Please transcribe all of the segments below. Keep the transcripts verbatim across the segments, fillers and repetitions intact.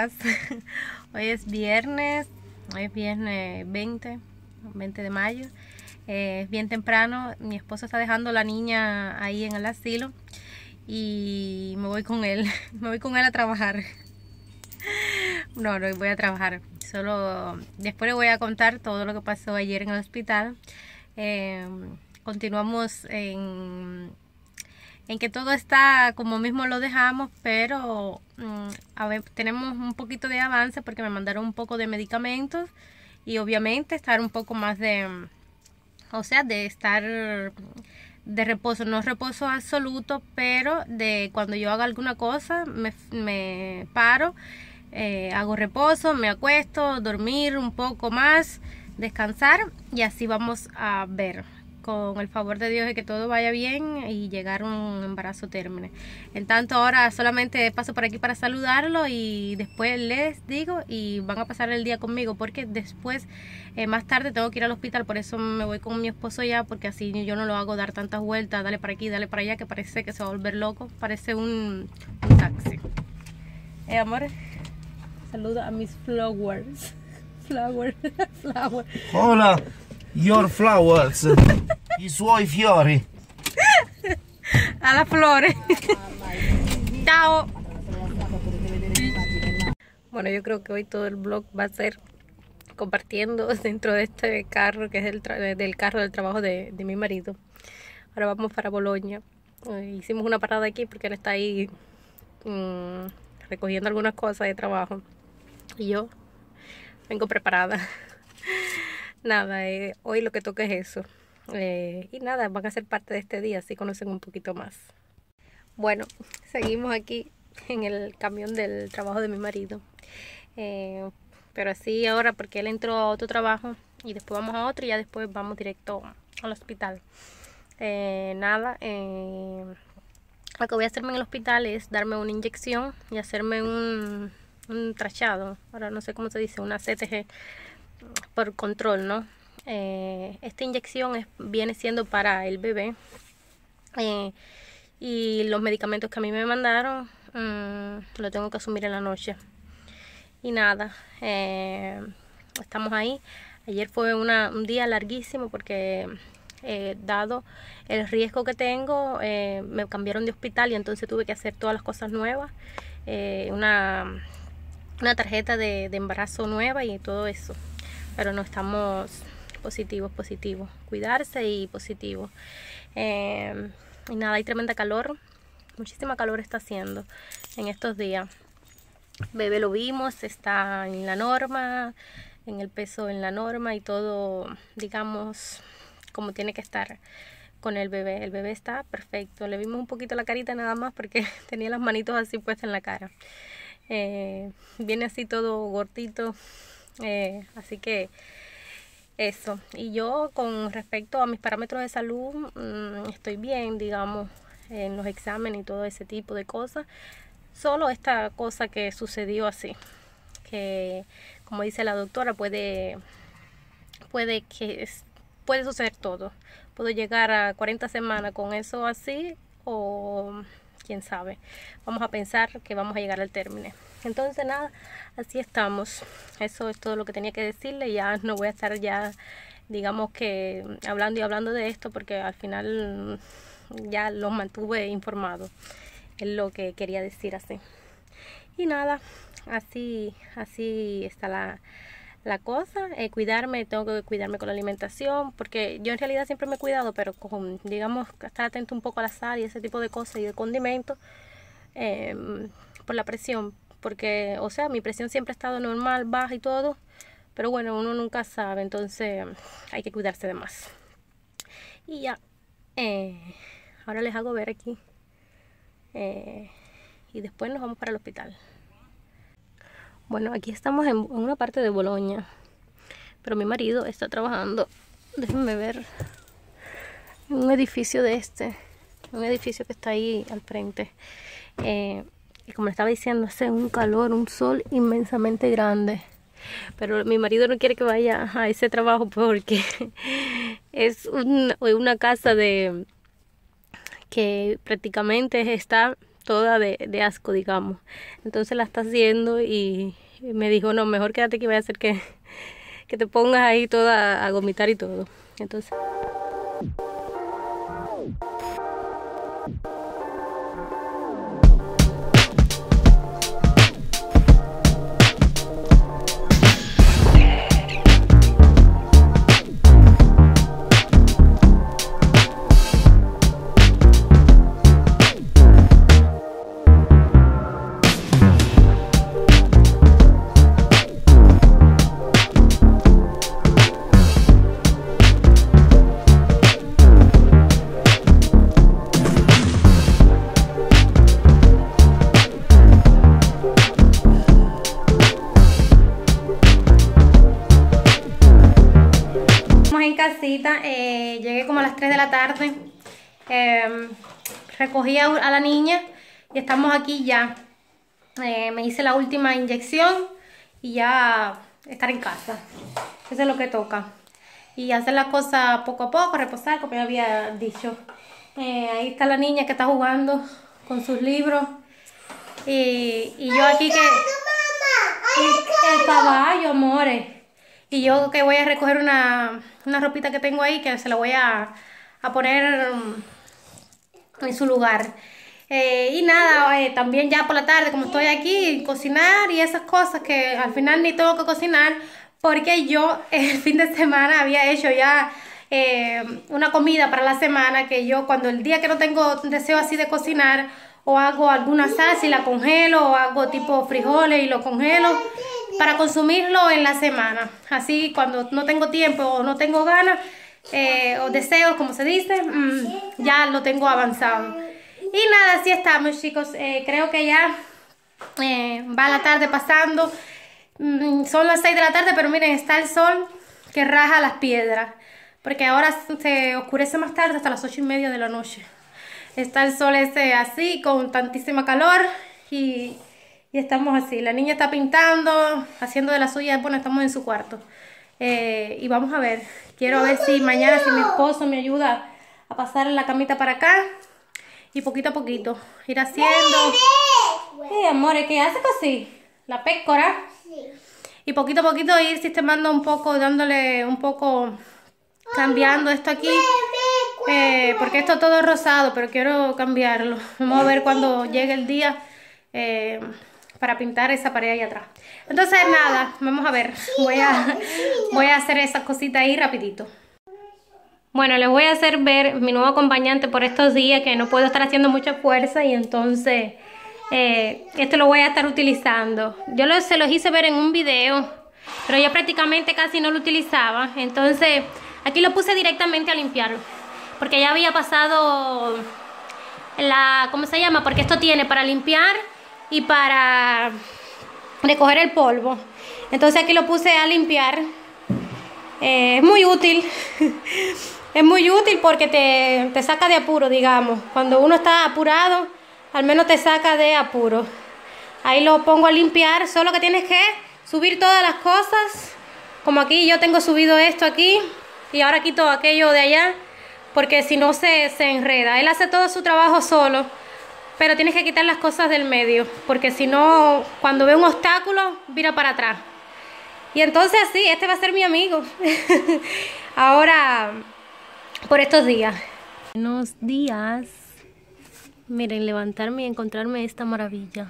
días. Hoy es viernes, hoy es viernes veinte, veinte de mayo. Eh, es bien temprano, mi esposo está dejando a la niña ahí en el asilo y me voy con él, me voy con él a trabajar. No, no voy a trabajar, solo después le voy a contar todo lo que pasó ayer en el hospital. Eh, continuamos en... en que todo está como mismo lo dejamos, pero um, a ver, tenemos un poquito de avance porque me mandaron un poco de medicamentos y obviamente estar un poco más de, o sea, de estar de reposo, no reposo absoluto, pero de cuando yo haga alguna cosa me, me paro, eh, hago reposo, me acuesto, dormir un poco más, descansar y así vamos a ver, con el favor de Dios, de que todo vaya bien y llegar a un embarazo término. En tanto, ahora solamente paso por aquí para saludarlo y después les digo y van a pasar el día conmigo porque después, eh, más tarde tengo que ir al hospital, por eso me voy con mi esposo ya, porque así yo no lo hago dar tantas vueltas, dale para aquí, dale para allá, que parece que se va a volver loco, parece un, un taxi. Eh, amor, saluda a mis flowers. Flower, flower. Hola, your flowers. I suoi fiori. A las flores. Chao. Bueno, yo creo que hoy todo el vlog va a ser compartiendo dentro de este carro, que es el del carro del trabajo de, de mi marido. Ahora vamos para Bolonia. Eh, hicimos una parada aquí porque él está ahí mmm, recogiendo algunas cosas de trabajo. Y yo vengo preparada. Nada, eh, hoy lo que toca es eso. Eh, y nada, van a ser parte de este día, así conocen un poquito más. Bueno, seguimos aquí en el camión del trabajo de mi marido. Eh, pero así ahora porque él entró a otro trabajo y después vamos a otro y ya después vamos directo al hospital. Eh, nada, eh, lo que voy a hacerme en el hospital es darme una inyección y hacerme un, un trachado. Ahora no sé cómo se dice, una C T G por control, ¿no? Eh, esta inyección es, viene siendo para el bebé eh, y los medicamentos que a mí me mandaron um, lo tengo que asumir en la noche y nada, eh, estamos ahí. Ayer fue una, un día larguísimo porque eh, dado el riesgo que tengo, eh, me cambiaron de hospital y entonces tuve que hacer todas las cosas nuevas, eh, una, una tarjeta de, de embarazo nueva y todo eso, pero no estamos positivos, positivos, cuidarse y positivo. Eh, y nada, hay tremenda calor, muchísima calor está haciendo en estos días. Bebé lo vimos, está en la norma, en el peso en la norma y todo, digamos, como tiene que estar con el bebé. El bebé está perfecto, le vimos un poquito la carita nada más porque tenía las manitos así puestas en la cara. Eh, viene así todo gordito, eh, así que eso. Y yo con respecto a mis parámetros de salud mmm, estoy bien, digamos, en los exámenes y todo ese tipo de cosas. Solo esta cosa que sucedió así, que como dice la doctora, puede puede que puede suceder todo. Puedo llegar a cuarenta semanas con eso así o quién sabe. Vamos a pensar que vamos a llegar al término. Entonces nada, así estamos. Eso es todo lo que tenía que decirle. Ya no voy a estar ya, digamos que hablando y hablando de esto porque al final ya los mantuve informados. Es lo que quería decir así. Y nada, así, así está la, la cosa. Eh, cuidarme, tengo que cuidarme con la alimentación porque yo en realidad siempre me he cuidado, pero con, digamos, estar atento un poco a la sal y ese tipo de cosas y de condimentos eh, por la presión. Porque, o sea, mi presión siempre ha estado normal, baja y todo, pero bueno, uno nunca sabe, entonces hay que cuidarse de más. Y ya, eh, ahora les hago ver aquí, eh, y después nos vamos para el hospital. Bueno, aquí estamos en, en una parte de Bolonia, pero mi marido está trabajando, déjenme ver, en un edificio de este, un edificio que está ahí al frente. Eh, Y como estaba diciendo, hace un calor, un sol inmensamente grande. Pero mi marido no quiere que vaya a ese trabajo porque es un, una casa de que prácticamente está toda de, de asco, digamos. Entonces la está haciendo y, y me dijo, no, mejor quédate aquí, voy a hacer que, que te pongas ahí toda a vomitar y todo. Entonces... en casita, eh, llegué como a las tres de la tarde, eh, recogí a, a la niña y estamos aquí ya. Eh, me hice la última inyección y ya estar en casa. Eso es lo que toca. Y hacer las cosas poco a poco, reposar, como ya había dicho. Eh, ahí está la niña que está jugando con sus libros. Y, y yo aquí que... El, el caballo, amores. Y yo que voy a recoger una, una ropita que tengo ahí, que se la voy a, a poner en su lugar. Eh, y nada, eh, también ya por la tarde, como estoy aquí, cocinar y esas cosas que al final ni tengo que cocinar, porque yo el fin de semana había hecho ya eh, una comida para la semana, que yo cuando el día que no tengo deseo así de cocinar, o hago alguna salsa y la congelo, o hago tipo frijoles y lo congelo para consumirlo en la semana. Así cuando no tengo tiempo o no tengo ganas eh, o deseos, como se dice, mmm, ya lo tengo avanzado. Y nada, así estamos, chicos. Eh, creo que ya eh, va la tarde pasando. Mm, son las seis de la tarde, pero miren, está el sol que raja las piedras, porque ahora se oscurece más tarde, hasta las ocho y media de la noche. Está el sol ese así, con tantísima calor, y, y estamos así. La niña está pintando, haciendo de la suya. Bueno, estamos en su cuarto. Eh, y vamos a ver, quiero ver si mañana, si mi esposo me ayuda a pasar la camita para acá. Y poquito a poquito, ir haciendo. Sí, amores, ¿qué hace así? La pécora. Sí. Y poquito a poquito ir sistemando un poco, dándole un poco, cambiando esto aquí. Eh, porque esto todo es rosado, pero quiero cambiarlo. Vamos a ver cuando llegue el día eh, para pintar esa pared ahí atrás. Entonces nada, vamos a ver. Voy a, voy a hacer esas cositas ahí rapidito. Bueno, les voy a hacer ver mi nuevo acompañante por estos días que no puedo estar haciendo mucha fuerza, y entonces eh, este lo voy a estar utilizando. Yo lo, se los hice ver en un video, pero yo prácticamente casi no lo utilizaba. Entonces aquí lo puse directamente a limpiarlo, porque ya había pasado la, ¿cómo se llama? Porque esto tiene para limpiar y para recoger el polvo. Entonces aquí lo puse a limpiar. Eh, es muy útil. Es muy útil porque te, te saca de apuro, digamos. Cuando uno está apurado, al menos te saca de apuro. Ahí lo pongo a limpiar. Solo que tienes que subir todas las cosas. Como aquí yo tengo subido esto aquí, y ahora quito aquello de allá, porque si no se, se enreda. Él hace todo su trabajo solo, pero tienes que quitar las cosas del medio, porque si no, cuando ve un obstáculo, vira para atrás. Y entonces así, este va a ser mi amigo. Ahora, por estos días. Buenos días. Miren, levantarme y encontrarme esta maravilla.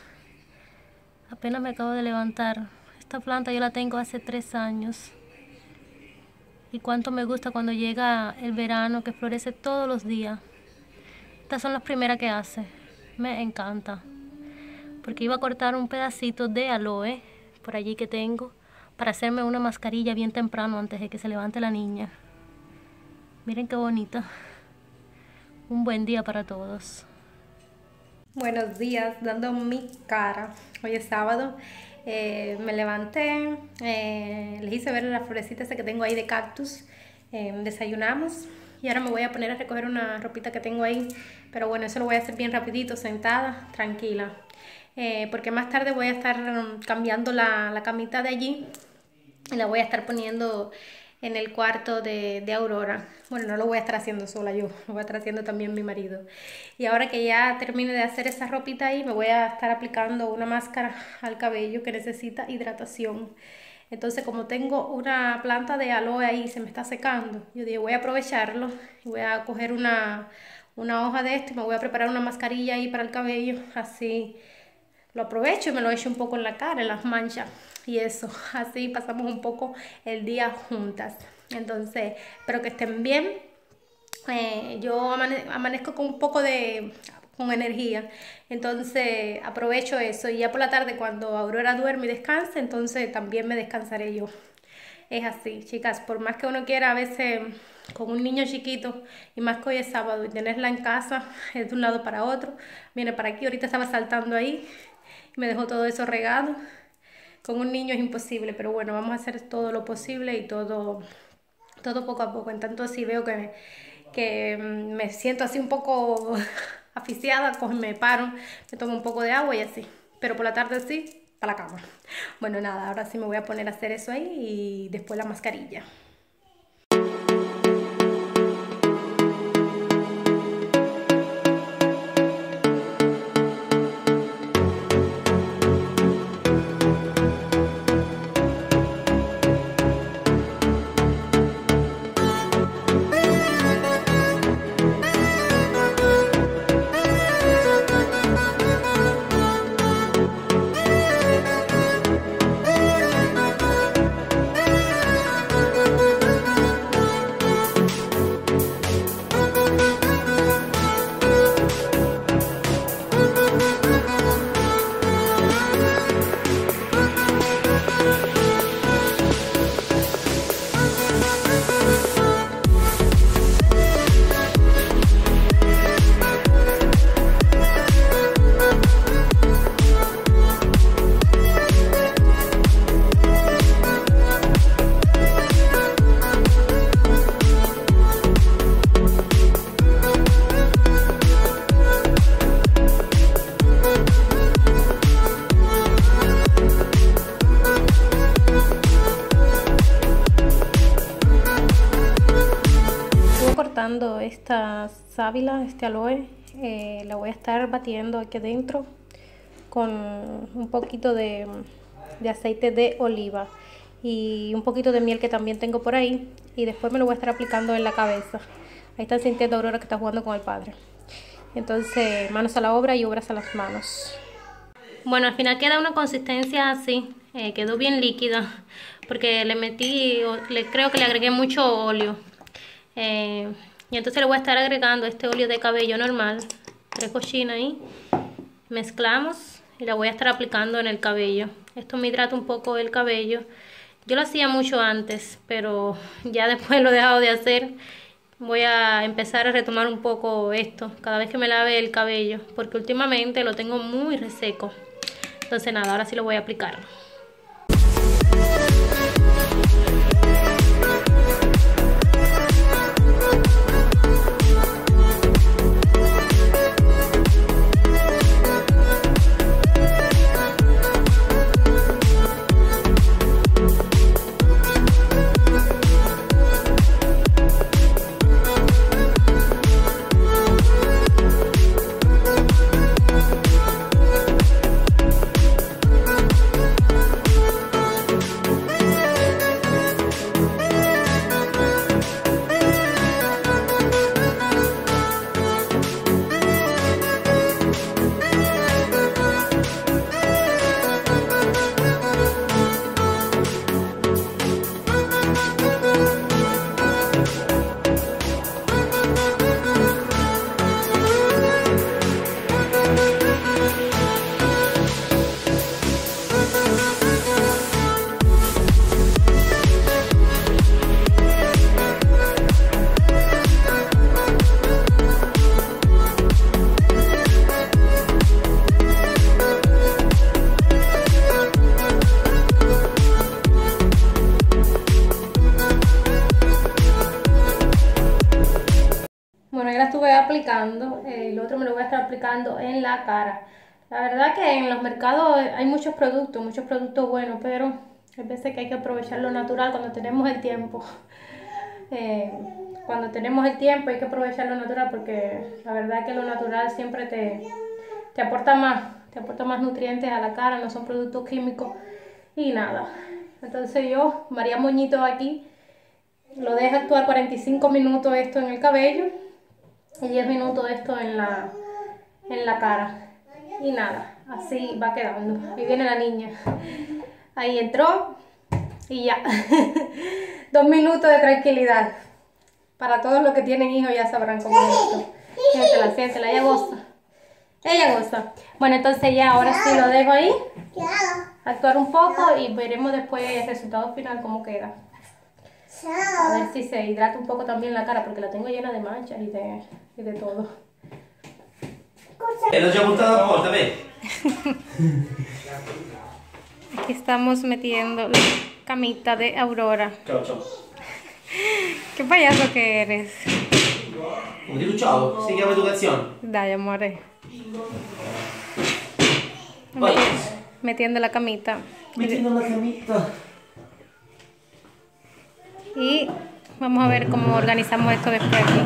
Apenas me acabo de levantar. Esta planta yo la tengo hace tres años. Y cuánto me gusta cuando llega el verano, que florece todos los días. Estas son las primeras que hace. Me encanta. Porque iba a cortar un pedacito de aloe por allí que tengo, para hacerme una mascarilla bien temprano antes de que se levante la niña. Miren qué bonita. Un buen día para todos. Buenos días, dando mi cara. Hoy es sábado. Eh, me levanté, eh, les hice ver las florecitas que tengo ahí de cactus. Eh, desayunamos y ahora me voy a poner a recoger una ropita que tengo ahí. Pero bueno, eso lo voy a hacer bien rapidito, sentada, tranquila. Eh, porque más tarde voy a estar cambiando la, la camita de allí y la voy a estar poniendo en el cuarto de, de Aurora. Bueno, no lo voy a estar haciendo sola yo, lo voy a estar haciendo también mi marido. Y ahora que ya termine de hacer esa ropita ahí, me voy a estar aplicando una máscara al cabello que necesita hidratación. Entonces, como tengo una planta de aloe ahí, se me está secando, yo dije, voy a aprovecharlo y voy a coger una, una hoja de esto y me voy a preparar una mascarilla ahí para el cabello, así lo aprovecho y me lo echo un poco en la cara, en las manchas y eso, así pasamos un poco el día juntas. Entonces, espero que estén bien. Eh, yo amane amanezco con un poco de... con energía, entonces aprovecho eso y ya por la tarde cuando Aurora duerme y descanse, entonces también me descansaré yo. Es así, chicas, por más que uno quiera a veces con un niño chiquito y más que hoy es sábado y tenerla en casa, es de un lado para otro, viene para aquí, ahorita estaba saltando ahí y me dejó todo eso regado. Con un niño es imposible, pero bueno, vamos a hacer todo lo posible y todo, todo poco a poco. En tanto si veo que, que me siento así un poco asfixiada, me paro, me tomo un poco de agua y así. Pero por la tarde sí, para la cama. Bueno, nada, ahora sí me voy a poner a hacer eso ahí y después la mascarilla. Esta sábila, este aloe, eh, la voy a estar batiendo aquí adentro con un poquito de, de aceite de oliva y un poquito de miel que también tengo por ahí, y después me lo voy a estar aplicando en la cabeza. Ahí están sintiendo a Aurora que está jugando con el padre. Entonces, manos a la obra y obras a las manos. Bueno, al final queda una consistencia así, eh, quedó bien líquida porque le metí, le, creo que le agregué mucho óleo. Eh, y entonces le voy a estar agregando este óleo de cabello normal, tres cochinas ahí, mezclamos y la voy a estar aplicando en el cabello. Esto me hidrata un poco el cabello. Yo lo hacía mucho antes, pero ya después lo he dejado de hacer. Voy a empezar a retomar un poco esto cada vez que me lave el cabello, porque últimamente lo tengo muy reseco. Entonces nada, ahora sí lo voy a aplicar. Aplicando, eh, el otro me lo voy a estar aplicando en la cara. La verdad que en los mercados hay muchos productos, muchos productos buenos, pero Hay veces que hay que aprovechar lo natural cuando tenemos el tiempo. Eh, cuando tenemos el tiempo hay que aprovechar lo natural porque la verdad es que lo natural siempre te, te aporta más, te aporta más nutrientes a la cara, no son productos químicos y nada. Entonces yo, María Moñito aquí, lo dejo actuar cuarenta y cinco minutos esto en el cabello y diez minutos esto en la, en la cara. Y nada, así va quedando. Ahí viene la niña. Ahí entró y ya. Dos minutos de tranquilidad. Para todos los que tienen hijos ya sabrán cómo es esto. Siéntela, siéntela, ella goza. Ella goza. Bueno, entonces ya ahora sí lo dejo ahí. Actuar un poco y veremos después el resultado final cómo queda. A ver si se hidrata un poco también la cara porque la tengo llena de manchas y de, y de todo. E l'ho già buttata a porta, ve? Aquí estamos metiendo la camita de Aurora. Ciao, ciao. Qué payaso que eres. Come dico ciao, si chiama educazione. Dai, amore. Vai. Metiendo la camita. Mettendo la camita. Y vamos a ver cómo organizamos esto después aquí.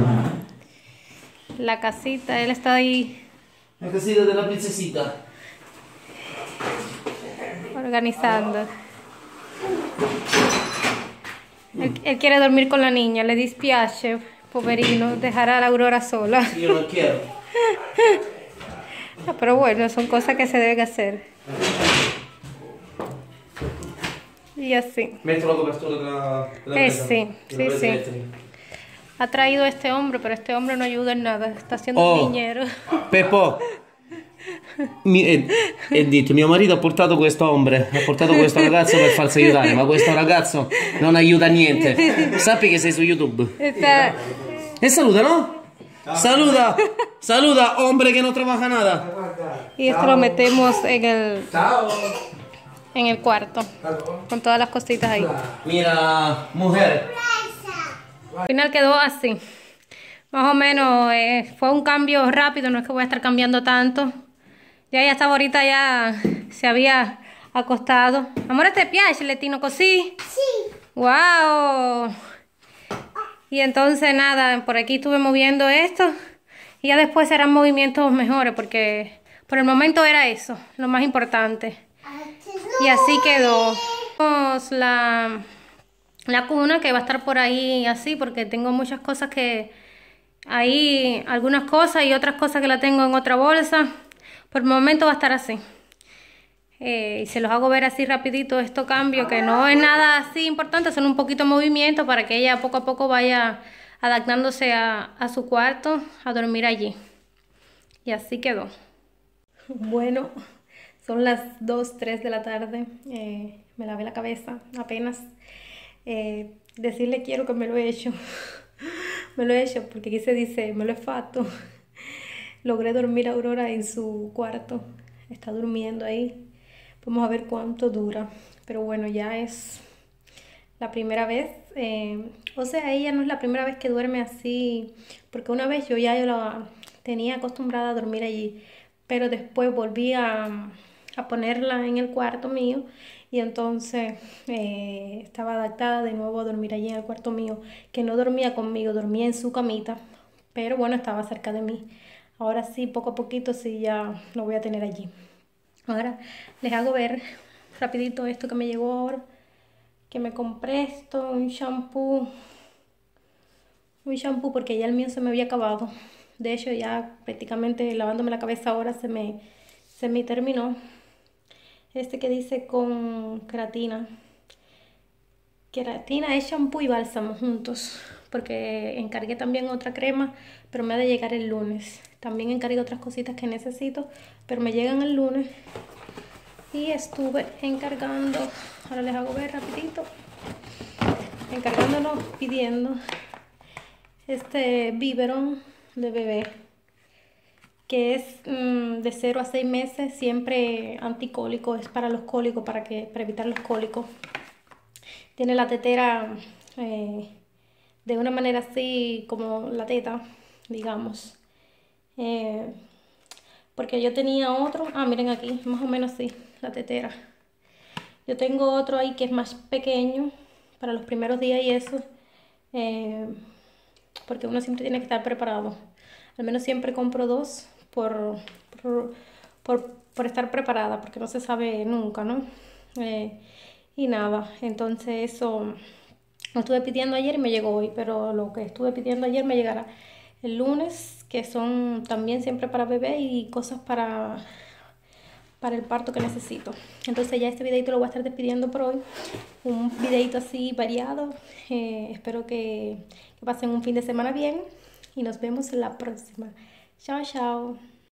La casita, él está ahí La casita della princesita. organizando. Él, él quiere dormir con la niña, le dispiace, poverino, dejar a la Aurora sola. Io non quiero. Ah, pero bueno, son cosas que se deben hacer. Y así. Metto la copertura della, della Eh presa, sì, della sì, presa sì. elettrica. Ha traído este hombre, pero este hombre no ayuda en nada, está haciendo Oh. dinero. Peppo, mi, è, è detto, mio marito ha portato questo hombre, ha portato questo ragazzo per farsi aiutare, ma questo ragazzo non aiuta niente. Sappi che sei su YouTube. Está, E saluda, no? Saluda, saluda, hombre que no trabaja nada. y esto lo metemos en el, Ciao. en el cuarto, con todas las cositas ahí. Mira, mujer. Al final quedó así. Más o menos eh, fue un cambio rápido, no es que voy a estar cambiando tanto. Ya ya estaba ahorita, ya se había acostado. Amore, ¿te piace, Letino, così? Sí. ¡Wow! Y entonces nada, por aquí estuve moviendo esto. Y ya después serán movimientos mejores, porque por el momento era eso, lo más importante. Y así quedó. Tenemos la... La cuna que va a estar por ahí así porque tengo muchas cosas que... Ahí algunas cosas y otras cosas que la tengo en otra bolsa. Por el momento va a estar así. Eh, y se los hago ver así rapidito estos cambios que no es nada así importante. Son un poquito de movimiento para que ella poco a poco vaya adaptándose a, a su cuarto, a dormir allí. Y así quedó. Bueno, son las dos, tres de la tarde. Eh, me lavé la cabeza apenas. Eh, decirle quiero que me lo he hecho. Me lo he hecho porque aquí se dice me lo he fatto. Logré dormir a Aurora en su cuarto. Está durmiendo ahí. Vamos a ver cuánto dura. Pero bueno, ya es la primera vez. Eh, o sea, ella no es la primera vez que duerme así. Porque una vez yo ya yo la tenía acostumbrada a dormir allí. Pero después volví a, a ponerla en el cuarto mío. Y entonces eh, estaba adaptada de nuevo a dormir allí en el cuarto mío, que no dormía conmigo, dormía en su camita, pero bueno, estaba cerca de mí. Ahora sí, poco a poquito sí ya lo voy a tener allí. Ahora les hago ver rapidito esto que me llegó ahora, que me compré esto, un shampoo, un shampoo porque ya el mío se me había acabado. De hecho ya prácticamente lavándome la cabeza ahora se me, se me terminó. Este que dice con queratina. Queratina es shampoo y bálsamo juntos. Porque encargué también otra crema, pero me ha de llegar el lunes. También encargué otras cositas que necesito, pero me llegan el lunes. Y estuve encargando, ahora les hago ver rapidito. Encargándonos, pidiendo este biberón de bebé. Que es mmm, de cero a seis meses, siempre anticólico, es para los cólicos, para, que, para evitar los cólicos. Tiene la tetera eh, de una manera así como la teta, digamos. Eh, porque yo tenía otro, ah miren aquí, más o menos así, la tetera. Yo tengo otro ahí que es más pequeño para los primeros días y eso, eh, porque uno siempre tiene que estar preparado. Al menos siempre compro dos por, por, por, por estar preparada, porque no se sabe nunca, ¿no? Eh, y nada, entonces eso lo estuve pidiendo ayer y me llegó hoy, pero lo que estuve pidiendo ayer me llegará el lunes, que son también siempre para bebé y cosas para para el parto que necesito. Entonces ya este videito lo voy a estar despidiendo por hoy. Un videito así variado. Eh, espero que, que pasen un fin de semana bien y nos vemos en la próxima. Chao, chao.